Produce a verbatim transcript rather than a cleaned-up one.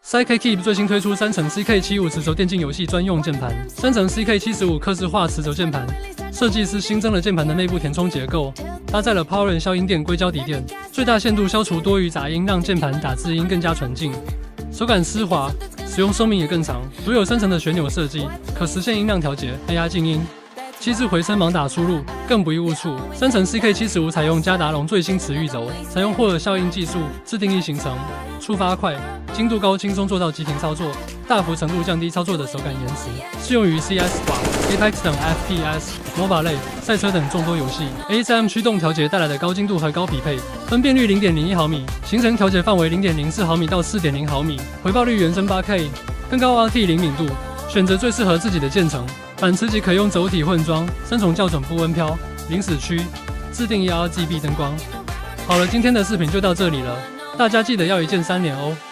SIKAKEYB 最新推出三层 C K 七十五 磁轴电竞游戏专用键盘，三层 C K 七十五 客制化磁轴键盘，设计师新增了键盘的内部填充结构，搭载了 PORON 消音垫硅胶底垫，最大限度消除多余杂音，让键盘打字音更加纯净，手感丝滑，使用寿命也更长。独有深层的旋钮设计，可实现音量调节、按压静音。 七字回声盲打输入，更不易误触。三层 C K 七十五 采用加达龙最新磁域轴，采用霍尔效应技术，自定义形成，触发快、精度高，轻松做到急停操作，大幅程度降低操作的手感延迟。适用于 C S 瓦、Apex 等 F P S、M O B A 类、赛车等众多游戏。A S M 驱动调节带来的高精度和高匹配，分辨率 零点零一毫米，行程调节范围 零点零四毫米到 四点零毫米，回报率原生 八 K， 更高 R T 灵敏度，选择最适合自己的键程。 反磁极可用轴体混装，三重校准不温飘，零死区，自定义 R G B 灯光。好了，今天的视频就到这里了，大家记得要一键三连哦。